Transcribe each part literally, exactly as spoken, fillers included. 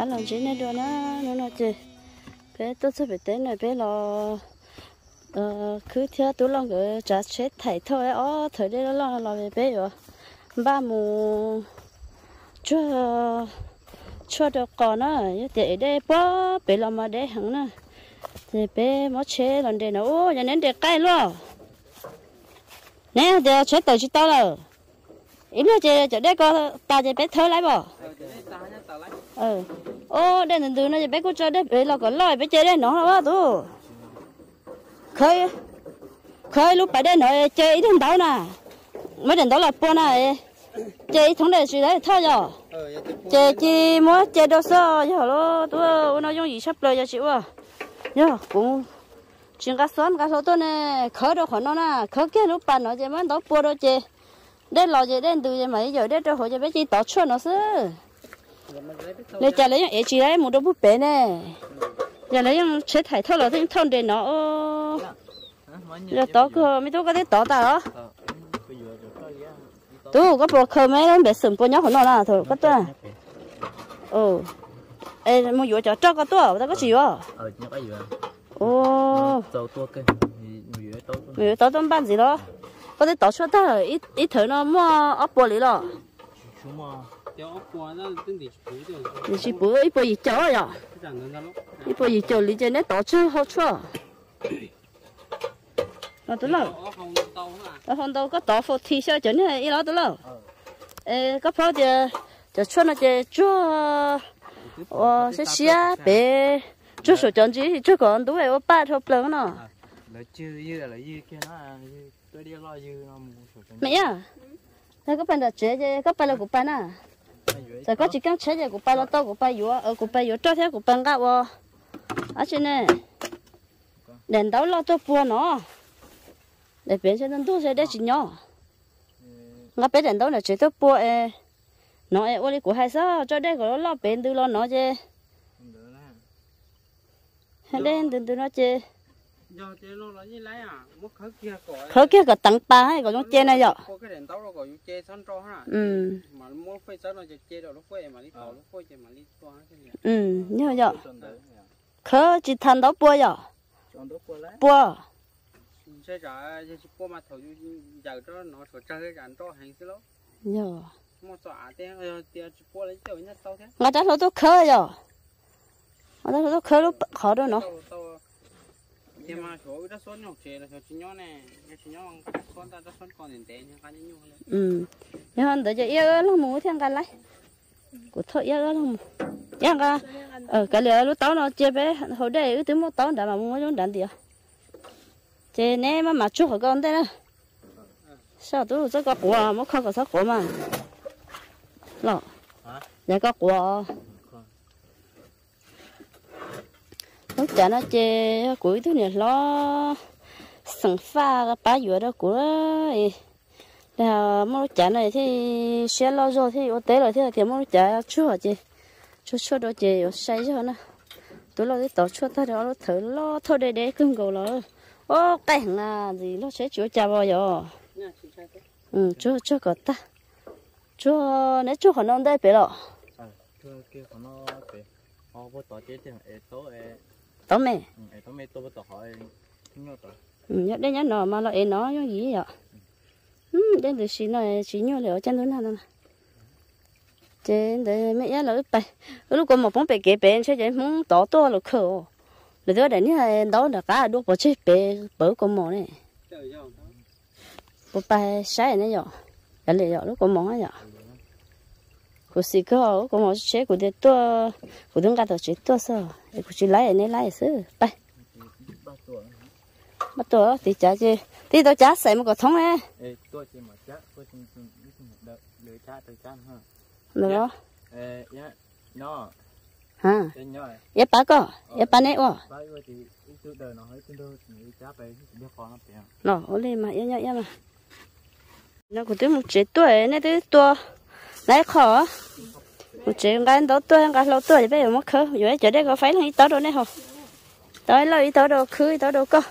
ăn lần chỉ nên đưa nó nó nó chơi bé tôi sẽ phải đến này bé lo ờ cứ theo tôi lo cái trả chết thảy thôi ó thời đây nó lo lo về bé rồi ba mù chưa chưa được còn á để đây bó bé lo mà để hẳn nè thì bé mất chế lần đây nó ô nhà nên để cay luôn nè giờ chết tới chỉ tao rồi ít nữa chơi chỗ đây có ta chơi bé thơ lại bỏ ừ ô đây từ từ nó chơi bé có chơi đấy bé lo còn lo bé chơi đấy nó quá tu khơi khơi lúc bảy đây nó chơi ít hơn tao nè mấy đàn tao là po này chơi thằng này chỉ đấy thôi rồi chơi chỉ muốn chơi đâu sao giờ lo tôi nó dùng gì sắp lời cho chịu à nhớ cũng chuyện cá sấu cá sấu tôi này khơi đâu khỏi nó nè khơi kia lúc bảy nó chơi mấy tao po đâu chơi đây lò gì đây từ mấy giờ đây cho họ cho bé chỉ tỏ chuột nó xứ để trả lấy những chị đấy một đôi bút bể nè giờ lấy những chế thải thôi là những thôn để nó giờ tỏ cơ mấy tôi có thể tỏ ta đó tu có bộ khơi mấy bé sừng bộ nhóc của nó là thôi có tôi ừ ê mua dừa cho cho có tôi ta có gì vậy ô dừa tỏ tôm ban gì đó có thể tỏ cho ta ít ít thử nó mua ốc bò lý rồi thì chỉ bữa ít bữa gì chó rồi ít bữa gì chó lý trên đấy tỏ chưa hot chưa nó tới lâu nó không đâu có tỏ phụ thì sao chứ này ít đó tới lâu ê có phao thì cho cho nó chơi cho ờ sẽ xia bé cho số chọn gì cho còn đúng rồi ba thôi lớn nó mẹ à, thế có bạn đã chế chứ, có bạn là của bạn à, rồi có chỉ cần chế chứ của bạn là to của bạn yếu, ở của bạn yếu cho thế của bạn gạo à, ở trên này, đèn đấu lo cho bùa nó, để biến cho nên tôi sẽ để chỉ nhỏ, ngã bé đèn đấu là chế cho bùa e, nó e ôi của hai sao, cho đây có lo biến từ lo nó chứ, đen từ từ nó chứ. khởi kia cả tặng ba hay còn trong chê này vậy ừ ừ như vậy khởi chỉ thành đó bua vậy bua ngã trái nó tôi khởi rồi ngã trái tôi khởi lúc khó đâu nó thì mà số đã số nhọc chế là số chín nhon này, chín nhon số ta đã số còn tiền tiền cái như nhau ừ, nhưng mà đợi cho yêu nó mua thêm cái lấy, của thôi yêu nó mua, nhưng cái ờ cái lừa lúc tao nó chế bé hồi đây cứ tính mua tao đã mà mua giống đàn tiền, chế nè mà mà chúc họ con thế nè, sao tôi rất có quả mà không có sao quả mà, lo, dạ có quả. lúc chả nó chê cuối thứ này lo sẵn pha cái bá dừa đó của là mua chả này thì xe lo rồi thì ô tế rồi thì thì mua chả chua chị chua chua đó chị say cho nó tôi lo cái tỏi chua ta đó nó thử lo thôi để để cưng cầu lo ô cái hàng là gì nó sẽ chua chả bao giờ ừ chua chua có ta chua nếu chua còn non đây bé lo chua kia còn nó bé họ vô tỏi chết thì tỏi tao mẹ tao mẹ tôi bắt đầu hỏi nhớ tao nhớ đến nhớ nó mà nó em nó như gì vậy ừ đến từ xí này xí nhau liệu chân tôi nào nè trên để mẹ nhớ là ướp bay lúc còn một bông bể kế bể chơi chơi muốn tỏ to là khờ rồi đó để như là đó là cá đuốc bỏ chơi bể bớ con mỏ này bộ bay sai này rồi cái này rồi lúc con mỏ này của xí cơ của một chế của đứa tua của đứa cá tàu chế tua sao của chị lấy này lấy xứ bay bắt tua thì chả chứ thì tao chả xài một cái thúng ấy tua chỉ mà chả tua chỉ đợi đợi chả đợi chả ha được đó ê nhá nhỏ ha ép ba co ép ba này ô nó ô lên mà nhá nhá mà nó của đứa một chế tua này đứa tua lấy khó một chuyện cái đó tôi cái lâu tôi bây giờ mất khơi rồi chỗ đây có phải là ít tao đâu này không tới lâu ít tao đâu khơi ít tao đâu có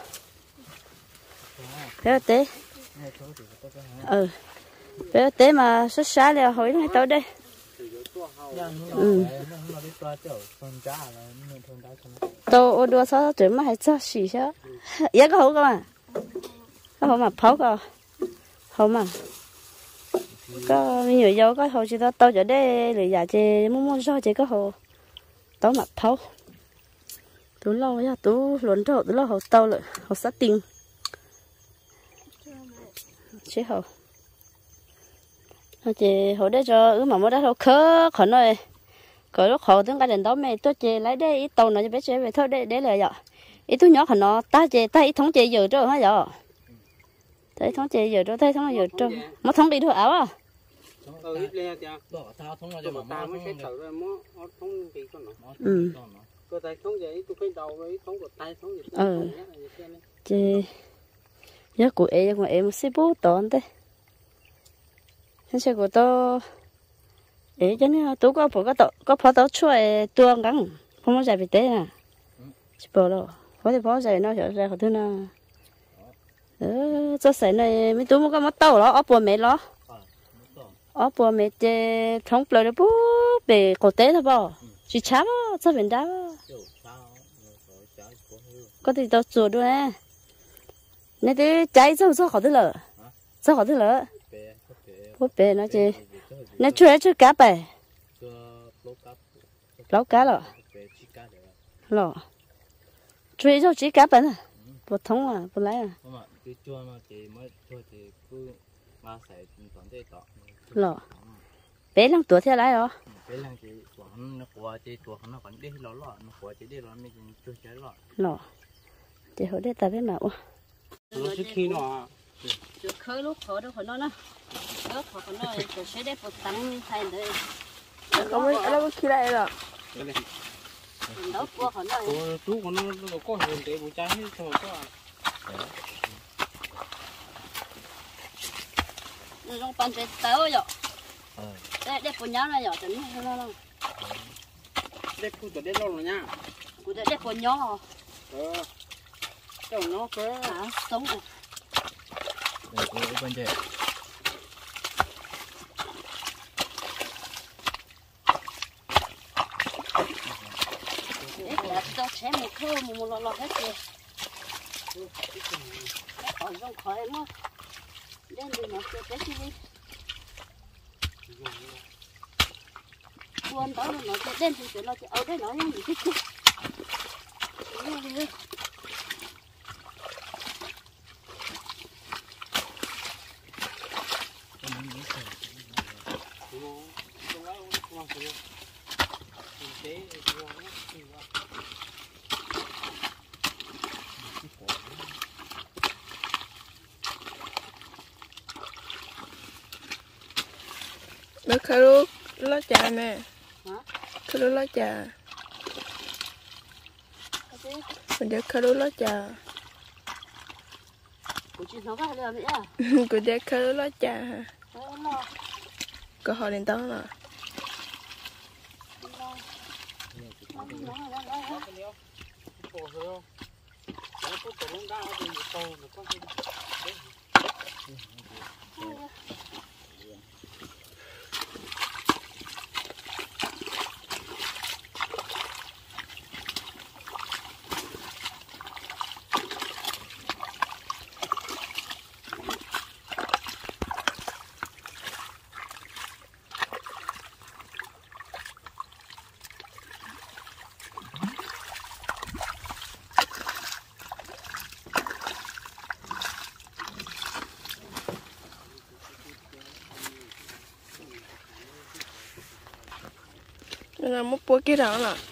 bé té ừ bé té mà xuất xá là hỏi ít tao đây ừ tôi ô đua sao chuyện mà hay sao xì sao giá có hổ cơ mà có hổ mà pháo cơ hổ mà có nhiều dấu có hổ chỉ tao tao chỗ đây để giả chế muốn muốn sao chỉ có hổ tao mà pháo tú lâu ya tú luồn trâu tú lâu hổ tao lại hổ sát tinh chế hổ chị hổ đấy cho ứ mà mua đất hổ khớ khỏi nói khỏi lúc hổ tiếng cái đèn đó mày tôi chị lấy đây ít tàu nó cho bé chế về thôi để để lại vậy ít tôi nhỏ khỏi nó ta chị ta ít thống chị giờ rồi hả vậy thấy thống chị giờ rồi thấy thống giờ rồi mất thống đi thôi áo à ừ ít lên thì tao thống là cho tao mới sẽ thử rồi mới thống thì con nó ừ cơ tay thống vậy tôi khơi đầu với thống của tay thống gì ừ chị nhớ của em của em sẽ bố tòn thế thế sẽ của tôi ấy cho nên tôi có phải có tàu có phải tàu chuối tuồng gắng không có giải bị té à chỉ bảo rồi có thể bỏ giải nó hiểu ra khỏi thứ nào ừ cho sấy này mấy tôi muốn có mất tàu đó ốp bùa mẹ đó ốp bùa mẹ chơi thống bự đấy bố về cổ té thôi bỏ chỉ chám cho bên đó có thể tao chuộtด้วย nè thì trái sao sao khó thứ lợ sao khó thứ lợ bố bể nó chứ nè chơi chơi cá bể lấu cá rồi rồi chơi sao chỉ cá bể à bố thống à bố lấy à rồi bé lăng tuổi theo lấy rồi rồi thì hồi đấy ta biết nào nó sẽ khi nó khơi lúc khơi đâu phải nó nữa khơi khỏi nó để sẽ để bột tăng thay đấy không biết nó khi đây rồi đó qua khỏi nó chú của nó nó có hình để bùi trái hết rồi có nó trong bàn tay tao rồi để để bột nhão này rồi tính nó nó để cụ cho để lâu rồi nha cụ để để bột nhão ờ cho nó cơ à sống rồi để cô bên trên để là tao chế một khâu một một lọ lọ hết rồi khỏi trong khỏi nó đem đi nó chơi cái gì buồn đó nó chơi đem thì nó chơi ở đây nó như gì chứ nó khơi lúc lá trà nè hả khơi lúc lá trà mình để khơi lúc lá trà của chị nó có được vậy à của để khơi lúc lá trà hả có họ đến đó là là một bữa kia đó là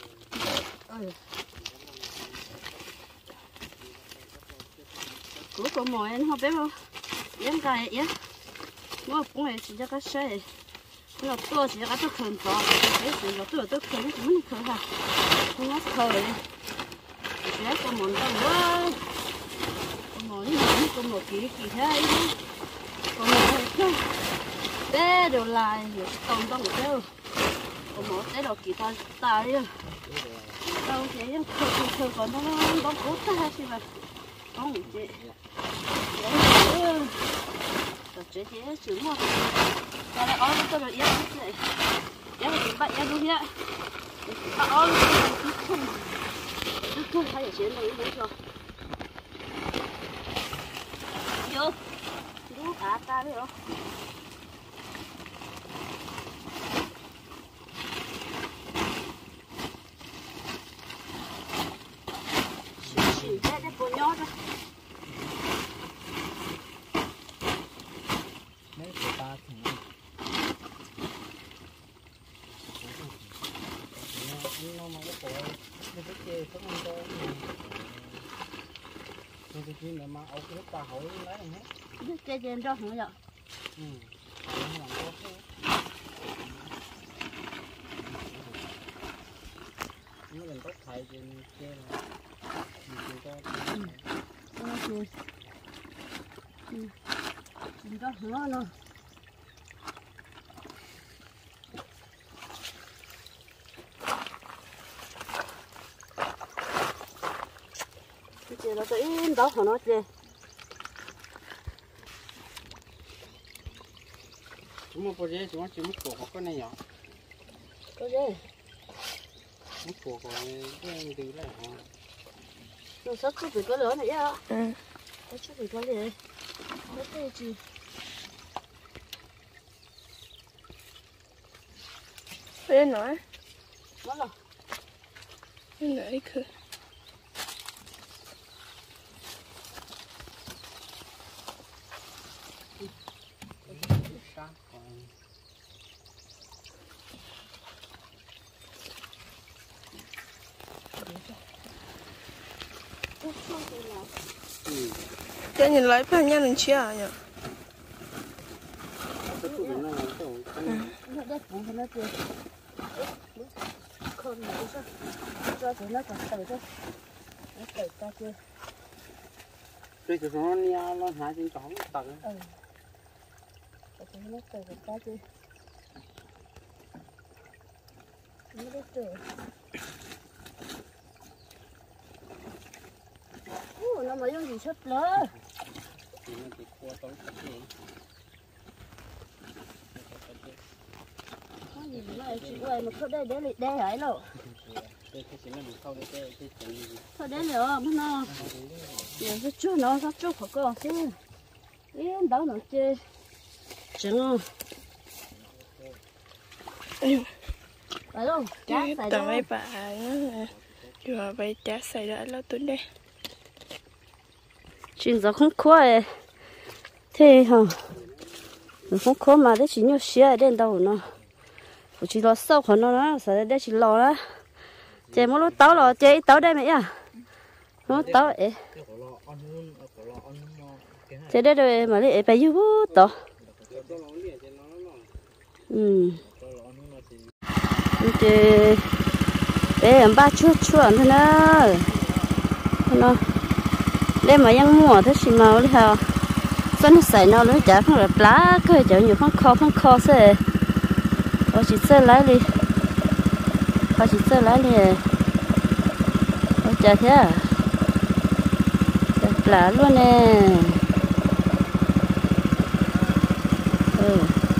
của con mồi anh không biết không em cái vậy nó cũng là chỉ cho cái xe nó to chỉ cái tôi khẩn to cái gì nó tôi tôi khẩn cái mình khẩn hả không nó khởi chỉ là con mồi đâu quá con mồi này con mồi kỳ kỳ thế con mồi thôi bé đều lại rồi tông tông được đâu còn một cái đầu kỳ ta ta đi đâu chị em khơi khơi còn nó nó cố ta chứ mà không chị rồi chị chị chịu mà ta lại ói tôi được yên vậy em phải bạn em đúng nhá ờ không không hay ở trên đấy đúng chưa vô đúng à ta đấy không chỉ để để cô nhót thôi mấy cái ta thì nó mà cái cổ nó cái kia không ăn đâu nên cái kia mà ốc nước ta hỏi lấy hết cái kia trên đó không vậy ừ làm tốt thế nó làm tốt thầy trên kia là mình cho ừ ừ đó nữa nó chị nó tới đó hả nó chị chúng mà bây giờ chúng chỉ muốn cổ cái này nhỏ có gì muốn cổ cái cái từ này hả nó sắp chút bị có lớn này á ừ có chút bị có gì có cái gì bây giờ nói nó là bây giờ đi khử cái nhìn lại phải nhá đừng chia à nhở nó đẹp cũng nó chơi không nữa sao cho tụi nó còn tự thôi nó tự ta chơi đây cái nó nia nó hái trên chó tặng ừ tụi nó tự ta chơi nó biết chơi ô nó mới dùng gì sốt lơ thì nó chỉ qua tối cái gì mà chị ơi mà thôi đây để để để ấy rồi đây cái chuyện nó bị khâu đây cái cái chuyện gì thôi để nữa mà nó giờ cái chú nó sắp chú của con chứ yên đâu nó chơi chừng phải không cá xài tao mấy đó bà nó vừa vậy cá xài đã lâu tuần đây chuyện giờ không khó ấy thế hả không khó mà đấy chỉ nhiều xía đến đâu nó chỉ lo sâu của nó nó sẽ đấy chỉ lo đó chơi mỗi lúc táo lo chơi táo đây mày à nó táo ấy chơi đây rồi mà lấy phải yêu tao ừ chơi để em ba chút chút thôi nó nó để màยังmua thế chỉ mà đi hả sân sài nó nó chả không là lá cái chả nhiều không kho không kho thế họ chỉ sơ lái đi họ chỉ sơ lái đi họ chả thế à lá luôn nè ừ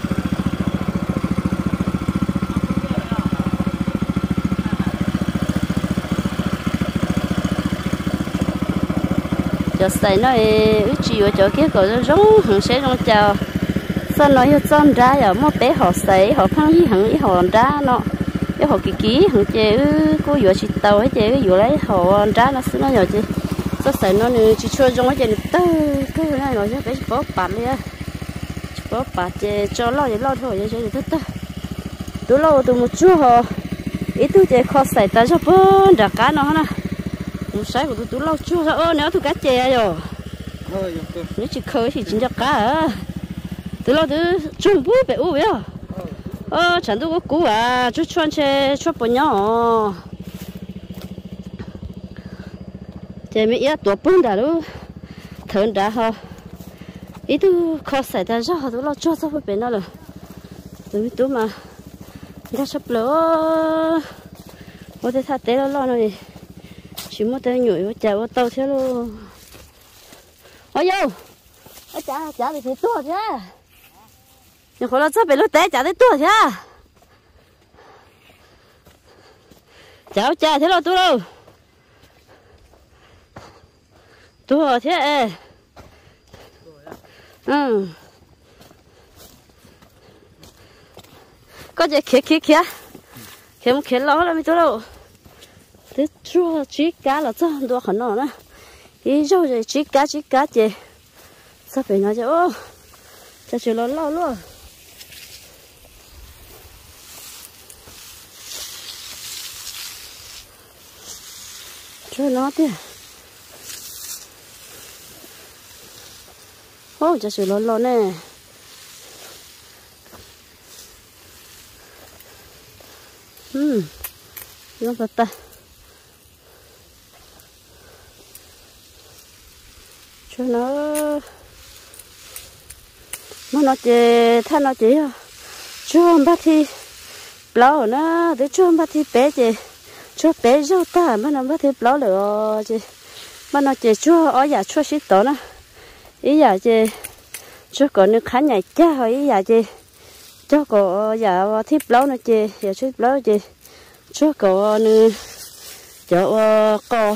cho xài nó ứ chỉ ở chỗ kia có giống hàng sẽ trong chào sao nó yêu chân ra ở một bé họ xài họ phăng gì hàng ý họ ra nó cái họ kỳ ký hàng chế ứ cô vừa chỉ tàu ấy chế vừa lấy họ ra nó xứ nó nhỏ chứ sao xài nó nữa chỉ cho trong cái chế tơ cái này nó sẽ cái bó bạt đi á bó bạt chế cho lo thì lo thôi chế chế tơ tôi lo tôi một chút họ ít tôi chế khó xài ta cho bớn đã cá nó nè một sáng của tôi tôi lâu chưa sao ơ nếu tôi cá chè rồi nếu chỉ khơi thì chính cho cá à tôi lâu tôi chung bút bị u vậy ơ chẳng tôi có cú à chú chọn chè chọn bao nhiêu chè mấy ít tuổi bún đã luôn thơm đã ha ít tôi khó xài ta cho tôi lâu chưa sao phải nó rồi tôi tôi mà ra sắp lỡ có thể thay thế nó lo rồi chỉ một tay nhủi với chả có tàu thế luôn ôi yo ôi chả chả bị thấy tua thế nhưng khó là sao bị lối té chả thấy tua thế cháu cha thế là tôi đâu tôi thế ừ có gì kia kia kia kia một kia lo là mấy tôi đâu thế chua chỉ cá là cho tôi khẩn nó nữa ý rồi thì chỉ cá chỉ cá chị sao phải nói chứ ô cho chị lo lo luôn cho nó thế ô cho chị lo lo nè ừ không phải ta cho nó nó nó chỉ thay nó chỉ cho ba thì lâu nó để cho ba thì bé chị cho bé rau ta mà nó ba thì lâu rồi chị mà nó chỉ cho ở nhà cho xí tổ nó ý nhà chị cho còn nước khá nhảy cha hỏi ý nhà chị cho có nhà thì lâu nó chị nhà xí lâu chị cho có nước cho có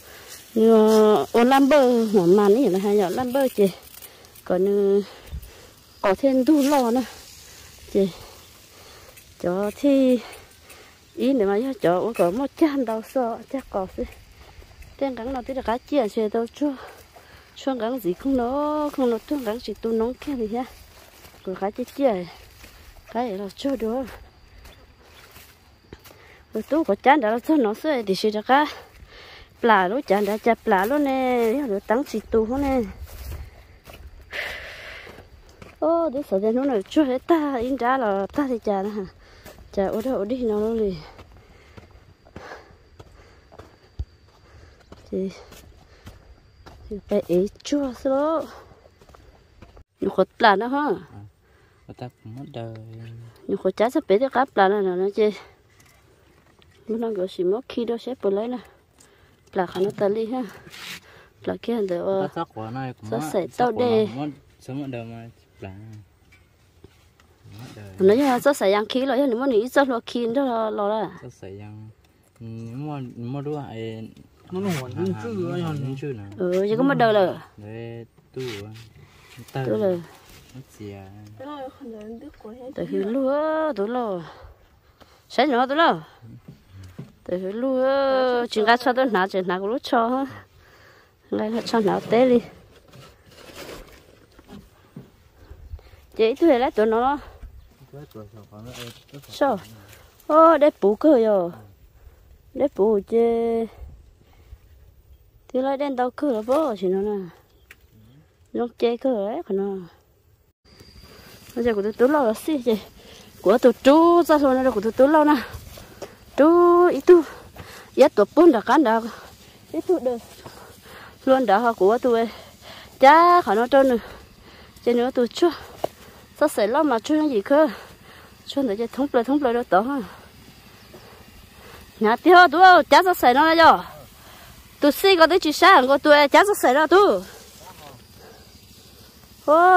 ô lam bơ mà mà này là hai nhỏ lam bơ chị còn có thêm đu lò nữa chị cho thì ý này mà cho có một trăm đầu sọ chắc có gì tên cắn nào thì là cá chia xe đâu chưa chưa cắn gì không nó không nó chưa cắn chỉ tu nóng kia thì nhá rồi cá chia chia cái này là chưa được rồi tu có chán đã cho nó sẽ thì sẽ ra cá pla lúc chán đã chặt pla luôn nè rồi tăng chỉ tu luôn nè ô để sợ đến nó này chưa hết ta in ra là ta thì chả hả chả ở đâu đi nào luôn đi thì thì phải ấy chua số nhiều khó pla nữa ha ta mất đời nhiều khó chả sắp bé thì cá pla này nó chứ nó đang gọi gì mất khi đó sẽ bự lấy nè pla khá nó tali ha pla kia để ta chắc quá này cũng sẽ tao đê sớm mất đời mà pla nó như là sẽ yang khí rồi nhưng mà nghĩ rất là khí đó là là là sẽ yang mua mua đua ai nó nổi những chữ những chữ nào ừ chứ có mất đời rồi để tu tu rồi nó chè từ hồi lúa tu lo sáng nữa tu lo từ hồi lúa chuyện cá cho tôi nãy chuyện nãy cũng lúc cho ha ngay là cho nãy té đi chị tôi lấy tụi nó sao ô để bù cơ rồi để bù chứ thì lại đen tàu cơ là bố chỉ nó nè nó chơi cơ đấy còn nó bây giờ của tôi tú lâu là xí chị của tôi chú ra rồi này của tôi tú lâu nè chú ít tu ít tu bốn đã cán đã ít tu được luôn đã của tôi cha khỏi nó trơn nữa trên nữa tôi chưa sao sẽ lo mà chưa gì cơ chưa để cho thống lời thống lời đó tao ha nhà tiêu tôi cha sao sẽ nó là do tôi xí có tới chỉ sáng có tôi cha sao sẽ nó tôi ô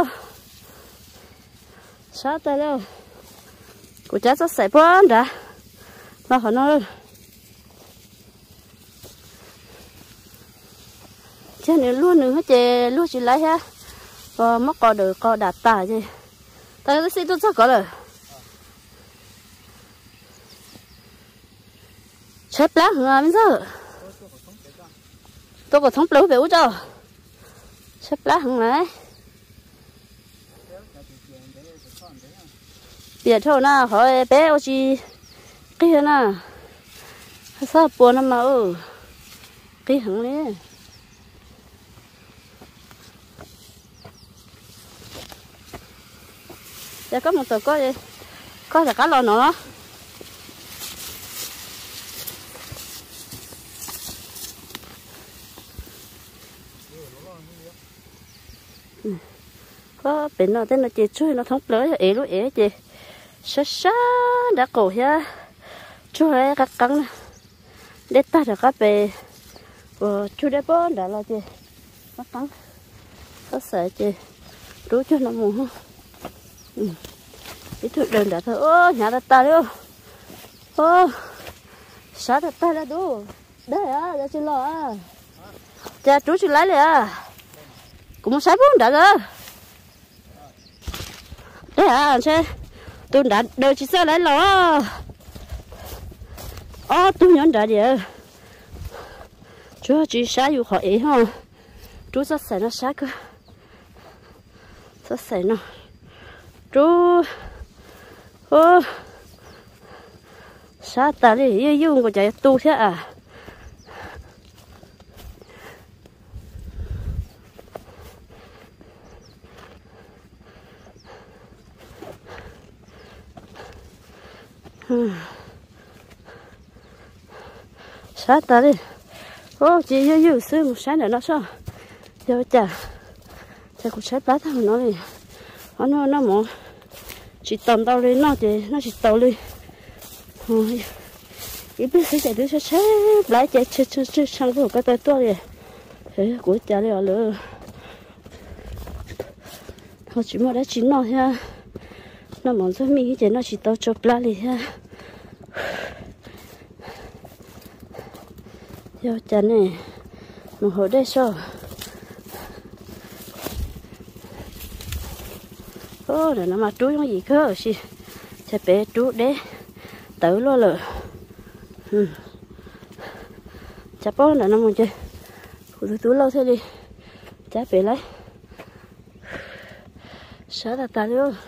sao tay đâu của cha sao sẽ bốn đã mà họ nói chứ này luôn nữa hết luôn chỉ lấy ha ờ mất có được có đạt tả chứ tại tôi xin tôi chắc có rồi chết lá hả bây giờ tôi có thống lũ về cho chết lá hả này biệt thôi na hỏi bé ô chi kia na sao buồn mà ừ cái hẳn đấy để có một tờ có gì có là cá lò nữa có bên nó tên là chị chui nó thống lưỡi ế lúc ế chị sát sát đã cổ ha chui các cắn để ta được các bề ờ chui để bón đã là chị các cắn có sợ chị đủ cho nó mù không ừ. Cái thụt đơn đã thôi ô nhà ta ta đi ô ô sao thật ta ra đủ đây à ra chơi lo à cha chú chỉ lấy liền cũng sai bốn đã rồi đấy à chơi tôi đã đợi chỉ sao lấy lo ô tôi nhận đã đi chú chỉ saiอยู่khỏi ý ha chú rất sai nó sai cơ rất sai nó chú ô sao ta đi yêu yêu của chạy tu thế à sao ta đi ô chị yêu yêu xưa một sáng nữa nó sao giờ chả chả cũng sáng bát thằng nó đi nó nó nó mỏ chỉ tầm tao lên nó thì nó chỉ tàu lên thôi ít biết sẽ chạy đứa sẽ sẽ lại chạy chơi chơi chơi sang của cái tay to đi thế của cha đi ở lửa họ chỉ mua đã chín nó ha nó món rất mỹ thì nó chỉ tao chụp lại đi ha giờ cha này một hồi đây sao ô để nó mà chú cái gì cơ xí sẽ bé chú đấy tự lo lợ ừ chả bó là nó muốn chơi của tôi lâu thế đi chả bé lấy sợ là ta luôn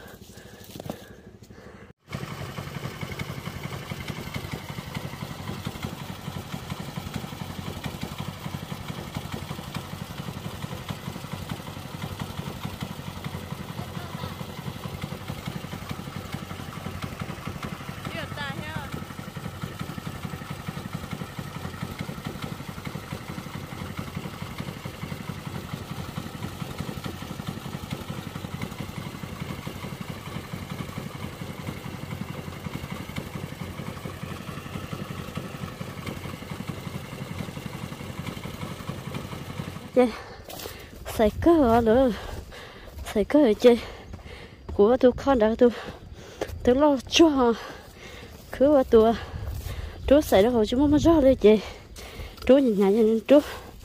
chơi xài cơ nữa xài cơ chơi của tôi con đã tôi tôi lo cho cứ vào tôi chú xài đó hồi chú muốn cho đi chơi chú nhìn nhà nhìn chú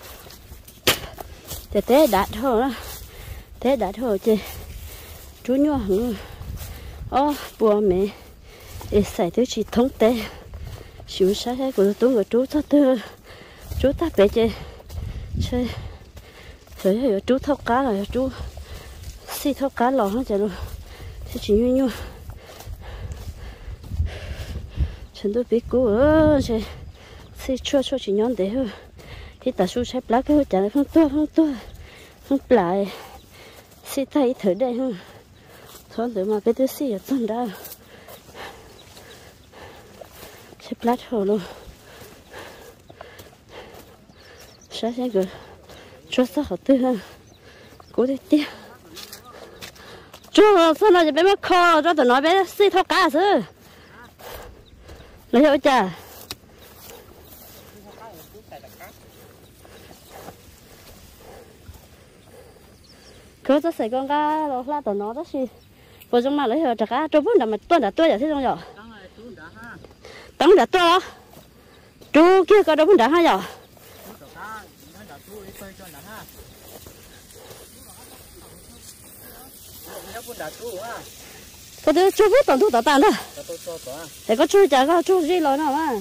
để té đạt thôi đó té đạt thôi chơi chú nhua hẳn ô bùa mẹ để xài tôi chỉ thống té xíu sai hết của tôi người chú thắt tư chú ta bé chơi chơi rồi rồi chú thâu cá rồi chú xì thâu cá lò hết rồi luôn thì chỉ như như chúng tôi biết cô ơ chơi xì chua chua chỉ nhon để thôi thì ta su xếp lá cái chả không tua không tua không lại xì thay thử đây không thôi để mà cái thứ xì ở trong đó xếp lá thôi luôn sáng sáng rồi cho sao họ tư ha cố đi tiếp cho sao nó bé mất kho cho tụi nó bé xí thao cá chứ lấy hả cha cứ cho sài con cá rồi la tụi nó đó xí vừa trong mà lấy hả chả cá cho bốn đợt mà tuần đã tuần vậy thế không nhở tống đã tuần chú kia có đâu bốn đã ha nhở có đứa chú biết toàn thu tao tàn đó để có chú chả có chú gì lo nào mà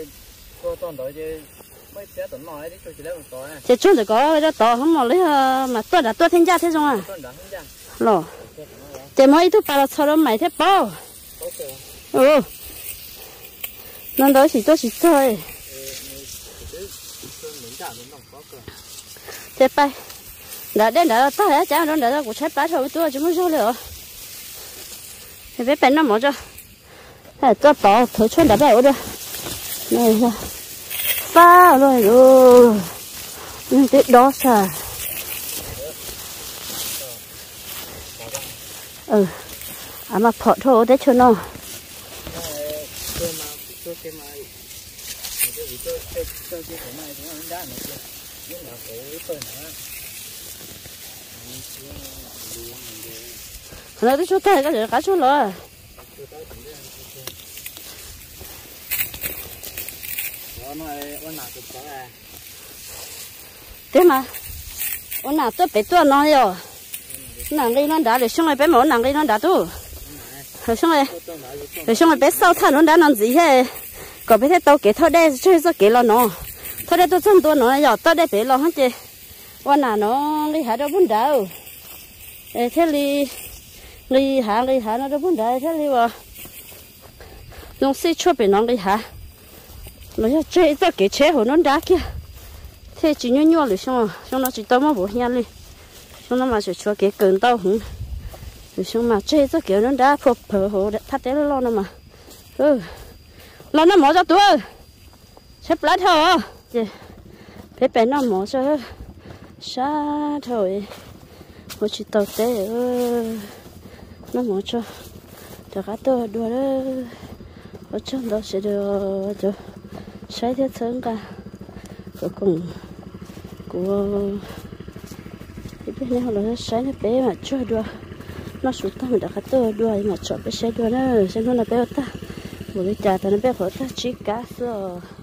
chỉ chú để có cái tao không mà lấy mà tôi đã tôi thiên gia thế không à lo chỉ mới thứ ba là sau đó mày thế bao ừ nên đó chỉ tôi chỉ thôi thế bay đã đến đã ta đã chả nó đã cũng chết bát thôi tôi chúng nó sao nữa thì bé bé nó mở cho hay cho bỏ thử chân đã bé rồi này ra pha rồi rồi nhưng cái đó sao ừ à mà phở thôi để cho nó nó đi chỗ tay cái gì cá chỗ rồi ở nơi ở nào chụp cái này thế mà ở nào tôi bé tôi nói rồi nàng đi nó đã để xong rồi bé mỏ nàng đi nó đã tu rồi xong rồi rồi xong rồi bé sau thằng nó đã làm gì hết còn bé thế tao kể thôi đây chơi sao kể lo nó thôi đây tôi chân tôi nó giờ tôi đây bé lo hết chứ ở nào nó đi hả đâu bún đào thế li li hả li hả nó đâu bún đào thế li vào nó xí chua bé nó li hả nó giờ chơi sao kể chế hồ nó đã kia thế chỉ nhớ nhớ rồi xong rồi xong nó chỉ tao mà bổ nha đi xong nó mà chỉ cho cái cơn tao hứng rồi xong mà chơi cho kiểu nó đã phập phở hồ thắt té nó lo nó mà ừ lo nó mỏ cho tôi xếp lá thôi chị bé bé nó mỏ cho xa thôi một chỉ tao té ơi nó mỏ cho cho cá tôi đùa đó ở trong đó sẽ được cho sai thế sớm cả cuối cùng của bên này là sai nó bé mà cho đùa nó sụt ta mình đã cắt tơ đùa mà chọn bé sai đùa nữa xem nó là bé ta một cái trà thì nó bé khó ta chỉ cá sơ